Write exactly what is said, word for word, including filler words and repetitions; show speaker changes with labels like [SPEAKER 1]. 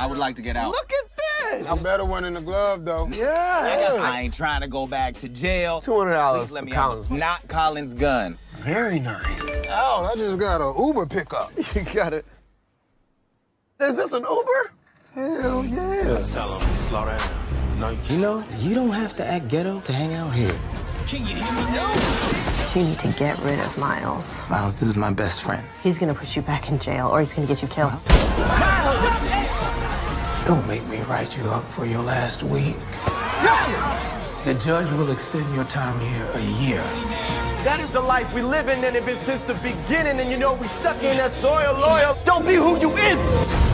[SPEAKER 1] would like to get out.
[SPEAKER 2] Look at this!
[SPEAKER 3] A better one in the glove, though.
[SPEAKER 2] Yeah.
[SPEAKER 1] I, I ain't trying to go back to jail.
[SPEAKER 2] two hundred dollars
[SPEAKER 1] Let me
[SPEAKER 2] Collins.
[SPEAKER 1] out. Not Collins' gun.
[SPEAKER 2] Very nice.
[SPEAKER 3] Oh, I just got an Uber pickup.
[SPEAKER 2] You got it. Is this an Uber? Hell yeah.
[SPEAKER 4] Tell him, slow down. No, you,
[SPEAKER 5] You know, you don't have to act ghetto to hang out here.
[SPEAKER 4] can you hear me now?
[SPEAKER 6] You need to get rid of Miles.
[SPEAKER 5] Miles, this is my best friend.
[SPEAKER 6] He's gonna put you back in jail, or he's gonna get you killed.
[SPEAKER 5] Don't make me write you up for your last week. The judge will extend your time here a year.
[SPEAKER 2] That is the life we live in, and it's been since the beginning, and you know we stuck in that soil loyal. Don't be who you is.